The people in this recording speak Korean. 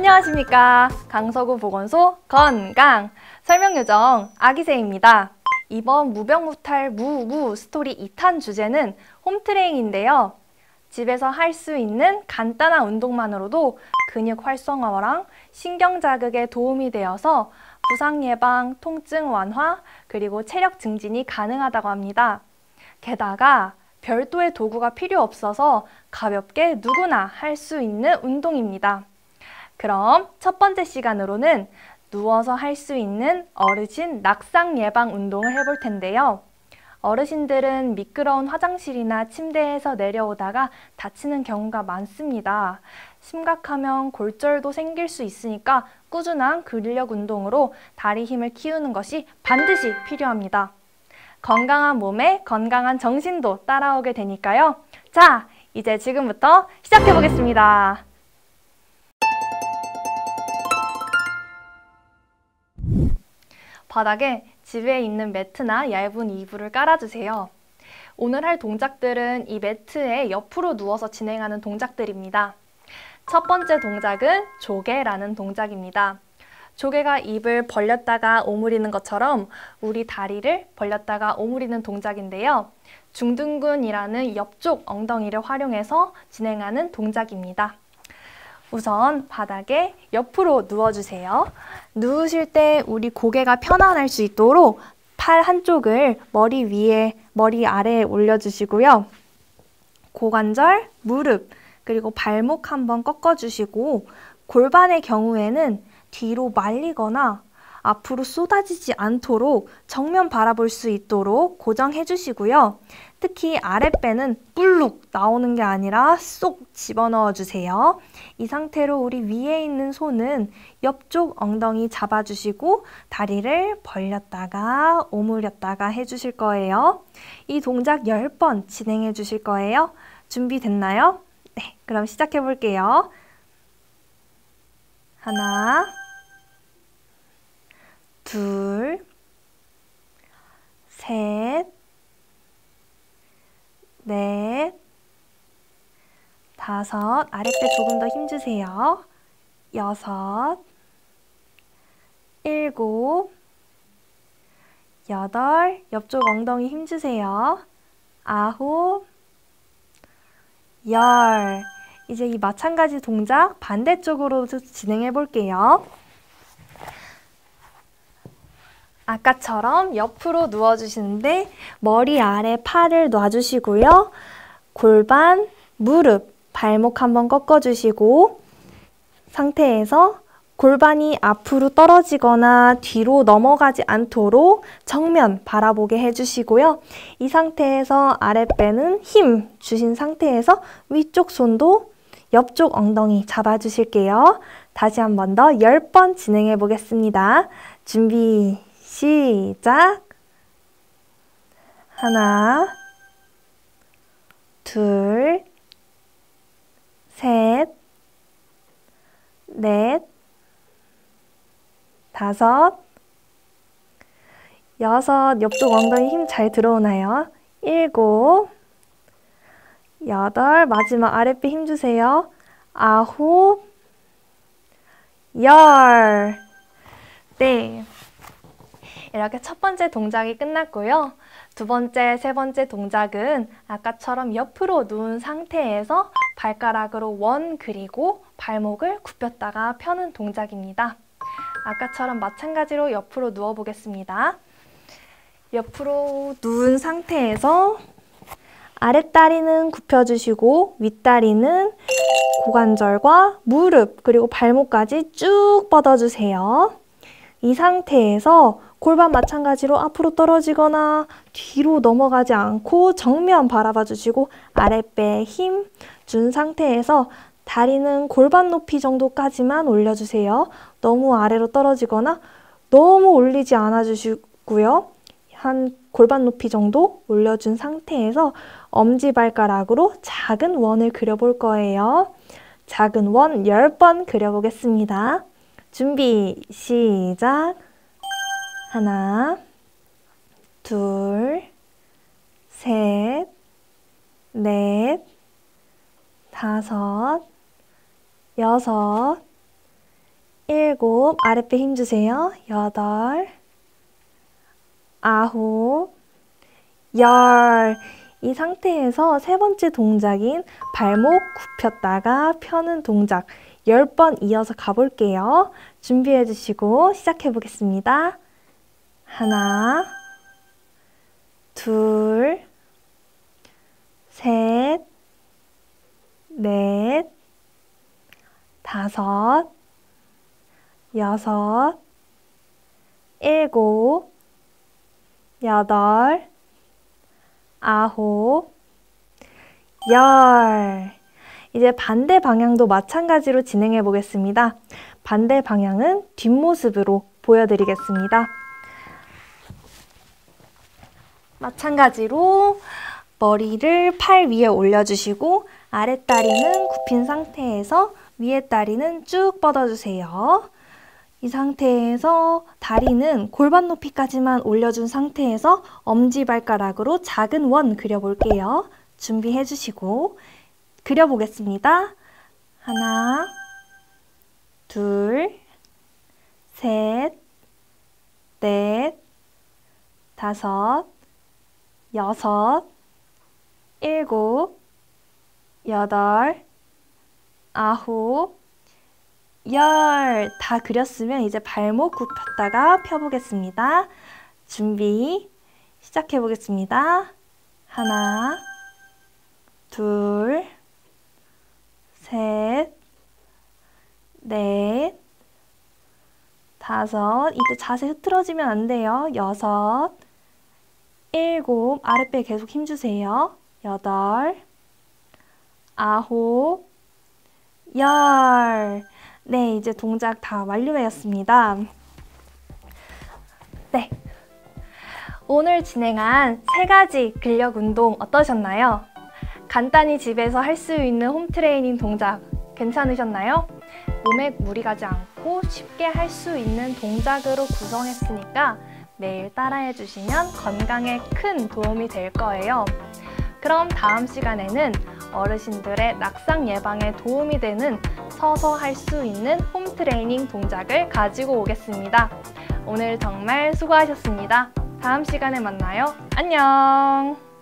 안녕하십니까. 강서구 보건소 건강 설명요정 아기새입니다. 이번 무병무탈 무우 스토리 2탄 주제는 홈트레이닝인데요. 집에서 할 수 있는 간단한 운동만으로도 근육 활성화랑 신경 자극에 도움이 되어서 부상 예방, 통증 완화, 그리고 체력 증진이 가능하다고 합니다. 게다가 별도의 도구가 필요 없어서 가볍게 누구나 할 수 있는 운동입니다. 그럼 첫 번째 시간으로는 누워서 할 수 있는 어르신 낙상 예방 운동을 해볼 텐데요. 어르신들은 미끄러운 화장실이나 침대에서 내려오다가 다치는 경우가 많습니다. 심각하면 골절도 생길 수 있으니까 꾸준한 근력 운동으로 다리 힘을 키우는 것이 반드시 필요합니다. 건강한 몸에 건강한 정신도 따라오게 되니까요. 자, 이제 지금부터 시작해 보겠습니다. 바닥에 집에 있는 매트나 얇은 이불을 깔아주세요. 오늘 할 동작들은 이 매트에 옆으로 누워서 진행하는 동작들입니다. 첫 번째 동작은 조개라는 동작입니다. 조개가 입을 벌렸다가 오므리는 것처럼 우리 다리를 벌렸다가 오므리는 동작인데요. 중둔근이라는 옆쪽 엉덩이를 활용해서 진행하는 동작입니다. 우선 바닥에 옆으로 누워주세요. 누우실 때 우리 고개가 편안할 수 있도록 팔 한쪽을 머리 위에, 머리 아래에 올려주시고요. 고관절, 무릎, 그리고 발목 한번 꺾어주시고 골반의 경우에는 뒤로 말리거나 앞으로 쏟아지지 않도록 정면 바라볼 수 있도록 고정해 주시고요. 특히 아랫배는 불룩 나오는 게 아니라 쏙 집어넣어 주세요. 이 상태로 우리 위에 있는 손은 옆쪽 엉덩이 잡아주시고 다리를 벌렸다가 오므렸다가 해주실 거예요. 이 동작 10번 진행해 주실 거예요. 준비됐나요? 네, 그럼 시작해 볼게요. 하나, 둘, 셋, 넷, 다섯, 아랫배 조금 더 힘주세요. 여섯, 일곱, 여덟, 옆쪽 엉덩이 힘주세요. 아홉, 열. 이제 이 마찬가지 동작 반대쪽으로 진행해 볼게요. 아까처럼 옆으로 누워주시는데 머리 아래 팔을 놔주시고요. 골반, 무릎, 발목 한번 꺾어주시고 상태에서 골반이 앞으로 떨어지거나 뒤로 넘어가지 않도록 정면 바라보게 해주시고요. 이 상태에서 아랫배는 힘 주신 상태에서 위쪽 손도 옆쪽 엉덩이 잡아주실게요. 다시 한 번 더 10번 진행해 보겠습니다. 준비, 시작! 하나, 둘, 셋, 넷, 다섯, 여섯, 옆쪽 엉덩이 힘 잘 들어오나요? 일곱, 여덟, 마지막 아랫배 힘주세요. 아홉, 열. 네. 이렇게 첫 번째 동작이 끝났고요. 두 번째, 세 번째 동작은 아까처럼 옆으로 누운 상태에서 발가락으로 원 그리고 발목을 굽혔다가 펴는 동작입니다. 아까처럼 마찬가지로 옆으로 누워 보겠습니다. 옆으로 누운 상태에서 아랫다리는 굽혀주시고 윗다리는 고관절과 무릎 그리고 발목까지 쭉 뻗어주세요. 이 상태에서 골반 마찬가지로 앞으로 떨어지거나 뒤로 넘어가지 않고 정면 바라봐 주시고 아랫배에 힘 준 상태에서 다리는 골반 높이 정도까지만 올려주세요. 너무 아래로 떨어지거나 너무 올리지 않아 주시고요. 한 골반 높이 정도 올려준 상태에서 엄지발가락으로 작은 원을 그려볼 거예요. 작은 원 10번 그려보겠습니다. 준비, 시작! 하나, 둘, 셋, 넷, 다섯, 여섯, 7, 아랫배 힘주세요. 8, 9, 10. 이 상태에서 세 번째 동작인 발목 굽혔다가 펴는 동작 10번 이어서 가볼게요. 준비해 주시고 시작해 보겠습니다. 하나, 둘, 셋, 넷, 다섯, 여섯, 일곱, 여덟, 아홉, 열. 이제 반대 방향도 마찬가지로 진행해 보겠습니다. 반대 방향은 뒷모습으로 보여드리겠습니다. 마찬가지로 머리를 팔 위에 올려주시고 아랫다리는 굽힌 상태에서 위에 다리는 쭉 뻗어주세요. 이 상태에서 다리는 골반 높이까지만 올려준 상태에서 엄지발가락으로 작은 원 그려볼게요. 준비해 주시고 그려보겠습니다. 하나, 둘, 셋, 넷, 다섯, 여섯, 일곱, 여덟, 아홉, 열. 다 그렸으면 이제 발목 굽혔다가 펴보겠습니다. 준비 시작해 보겠습니다. 하나, 둘, 셋, 넷, 다섯. 이때 자세 흐트러지면 안 돼요. 여섯, 일곱. 아랫배 계속 힘주세요. 여덟, 아홉, 열. 네, 이제 동작 다 완료되었습니다. 네, 오늘 진행한 3가지 근력 운동 어떠셨나요? 간단히 집에서 할 수 있는 홈트레이닝 동작 괜찮으셨나요? 몸에 무리 가지 않고 쉽게 할 수 있는 동작으로 구성했으니까 매일 따라해 주시면 건강에 큰 도움이 될 거예요. 그럼 다음 시간에는 어르신들의 낙상 예방에 도움이 되는 서서 할 수 있는 홈트레이닝 동작을 가지고 오겠습니다. 오늘 정말 수고하셨습니다. 다음 시간에 만나요. 안녕!